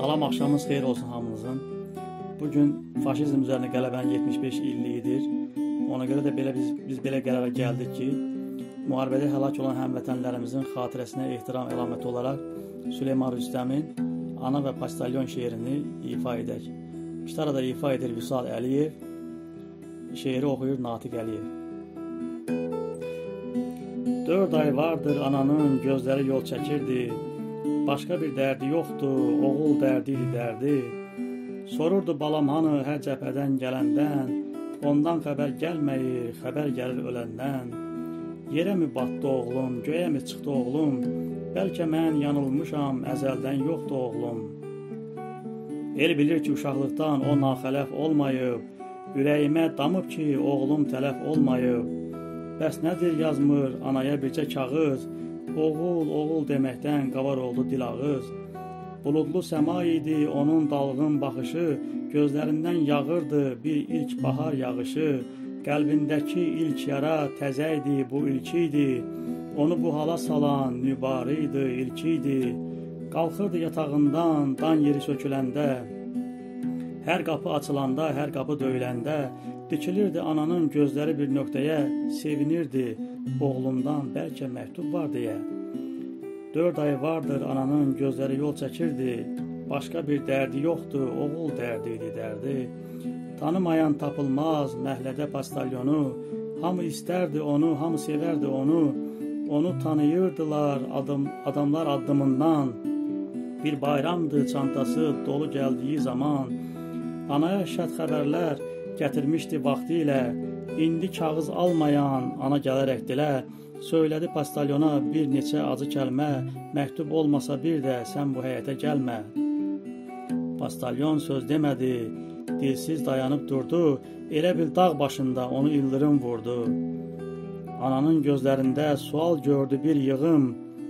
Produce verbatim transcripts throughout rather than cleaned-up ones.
Salam, axşamınız xeyir olsun hamınızın. Bugün faşizm üzərinə qələbənin yetmiş beş illiyidir. Ona görə də belə biz, biz belə qərara gəldik ki, müharibədə həlak olan həmvətənlərimizin xatirəsinə ehtiram əlaməti olaraq Süleyman Rüstəmin Ana və Postalyon şeirini ifa edək. Gitarada ifa edir Vüsal Əliyev, şeiri oxuyur Natiq Əliyev. Dörd ay vardır ananın gözləri yol çəkirdi, başqa bir dərdi yoxdur, oğul dərdi idi dərdi. Sorurdu balam hanı hər cəbhədən gələndən, ondan xəbər gəlməyir, xəbər gəlir öləndən. Yerə mi batdı oğlum, göyə mi çıxdı oğlum, bəlkə mən yanılmışam, əzəldən yoxdur oğlum. El bilir ki, uşaqlıqdan o naxələf olmayıb, ürəyimə damıb ki, oğlum tələf olmayıb. Bəs nədir yazmır anaya bircə kağız, oğul, oğul deməkdən qavar oldu dil ağız. Buludlu səma idi onun dalğın baxışı, gözlərindən yağırdı bir ilk bahar yağışı. Qəlbindəki ilk yara təzə idi, bu ilki idi. Onu bu hala salan nübarı idi, ilki idi. Qalxırdı yatağından dan yeri söküləndə, hər qapı açılanda, hər qapı döyüləndə, dikilirdi ananın gözləri bir nöqtəyə, sevinirdi oğlundan bəlkə məktub var deyə. Dörd ay vardır ananın gözləri yol çəkirdi, başqa bir dərdi yoxdur, oğul dərdi idi dərdi. Tanımayan tapılmaz məhlədə Postalyonu, hamı istərdi onu, hamı sevərdi onu, onu tanıyırdılar adım, adamlar addımından. Bir bayramdı çantası dolu gəldiyi zaman, anaya şərt xəbərlər gətirmişdi vaxtı ilə, indi kağız almayan ana gələrək dilə, söylədi Postalyona bir neçə acı kəlmə, məktub olmasa bir də sən bu həyətə gəlmə. Postalyon söz demədi, dilsiz dayanıb durdu, elə bil dağ başında onu ildırım vurdu. Ananın gözlərində sual gördü bir yığım,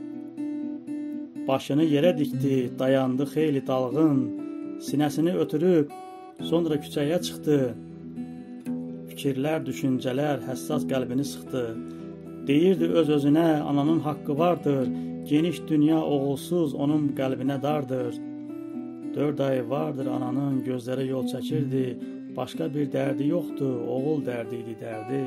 başını yerə dikdi, dayandı xeyli dalğın, sinəsini ötürüb, sonra küçəyə çıxdı. Fikirlər, düşüncələr həssas qəlbini sıxdı. Deyirdi öz-özünə ananın haqqı vardır, geniş dünya oğulsuz onun qəlbinə dardır. Dörd ay vardır ananın gözləri yol çəkirdi, başqa bir dərdi yoxdur, oğul dərdi idi dərdi.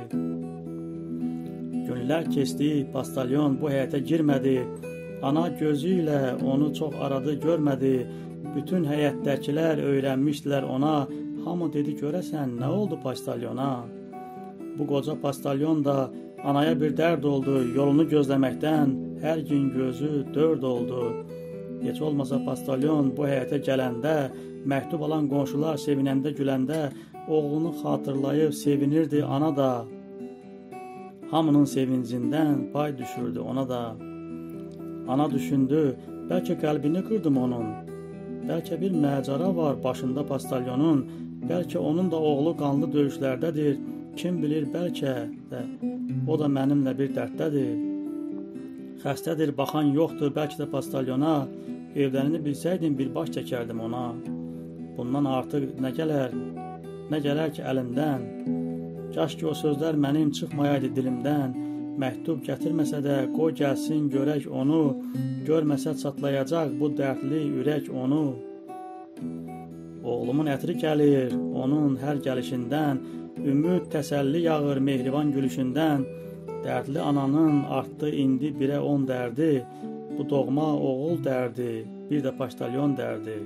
Günlər keçdi, Postalyon bu həyətə girmədi, ana gözü ilə onu çox aradı, görmədi. Bütün həyətdəkilər öyrənmişdilər ona, hamı dedi görəsən nə oldu Postalyona? Bu qoca Postalyon da anaya bir dərd oldu, yolunu gözləməkdən hər gün gözü dörd oldu. Heç olmasa Postalyon bu həyətə gələndə, məktub alan qonşular sevinəndə güləndə, oğlunu xatırlayıb sevinirdi ana da. Hamının sevincindən pay düşürdü ona da. Ana düşündü, bəlkə qəlbini qırdım onun. Bəlkə bir məcara var başında Postalyonun, bəlkə onun da oğlu qanlı döyüşlərdədir, kim bilir bəlkə də o da mənimlə bir dərddədir. Xəstədir, baxan yoxdur, bəlkə də Postalyona, evlərini bilsəydim bir baş çəkərdim ona. Bundan artıq nə gələr, nə gələr ki əlimdən, kaş ki o sözlər mənim çıxmayaydı dilimdən, məktub gətirməsə də qoy gəlsin görək onu, görməsə çatlayacaq bu dərdli ürək onu. Oğlumun ətri gəlir, onun hər gəlişindən, ümid təsəlli yağır mehriban gülüşündən, dərdli ananın artdı indi birə on dərdi, bu doğma oğul dərdi, bir də Postalyon dərdi.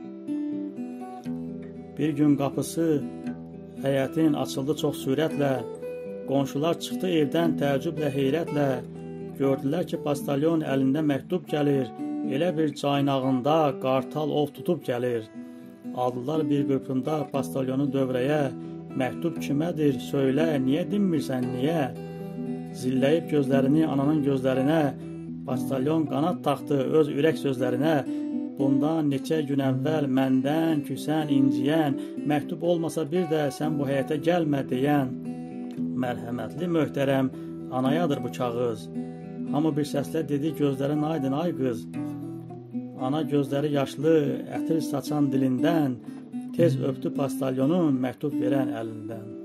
Bir gün qapısı həyətin açıldı çox sürətlə, qonşular çıxdı evdən təəccüblə, heyrətlə, gördülər ki, Postalyon əlində məktub gəlir, elə bir caynağında qartal ov tutub gəlir. Aldılar bir qırpında Postalyonu dövrəyə, məktub kimədir, söylə, niyə dinmirsən, niyə? Zilləyib gözlərini ananın gözlərinə, Postalyon qanad taxdı öz ürək sözlərinə, bundan neçə gün əvvəl məndən küsən, inciyən, məktub olmasa bir də sən bu həyətə gəlmə deyən, mərhəmətli möhtərəm anayadır bu kağız. Hamı bir səslə dedi gözlərin aydın ay qız. Ana gözləri yaşlı, ətir saçan dilindən, tez öpdü Postalyonu məktub verən əlindən.